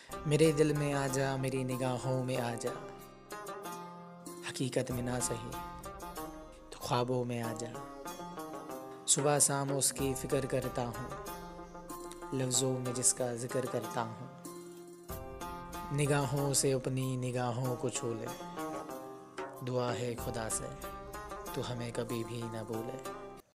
मेरे दिल में आ जा, मेरी निगाहों में आ जा, हकीकत में ना सही तो ख्वाबों में आ जा। सुबह शाम उसकी फ़िक्र करता हूँ, लफ्ज़ों में जिसका ज़िक्र करता हूँ। निगाहों से अपनी निगाहों को छू ले, दुआ है खुदा से तू हमें कभी भी ना भूले।